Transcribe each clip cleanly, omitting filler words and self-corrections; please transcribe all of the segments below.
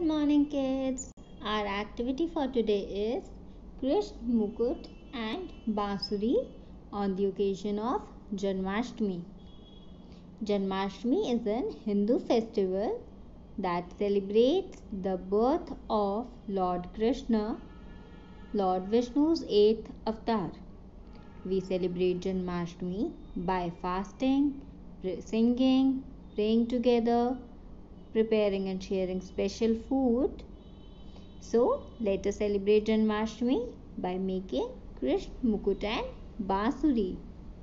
Good morning, kids. Our activity for today is Krishna Mukut and Bansuri on the occasion of Janmashtami. Janmashtami is an Hindu festival that celebrates the birth of Lord Krishna, Lord Vishnu's eighth avatar. We celebrate Janmashtami by fasting, singing, praying together, preparing and sharing special food. So let us celebrate Janmashtami by making Krishna Mukut and Bansuri.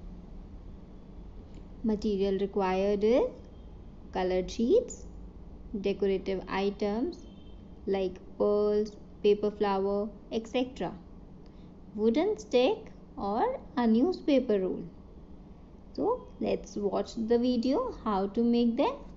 Material required is colored sheets, decorative items like pearls, paper flower, etc. Wooden stick or a newspaper roll. So let's watch the video how to make them.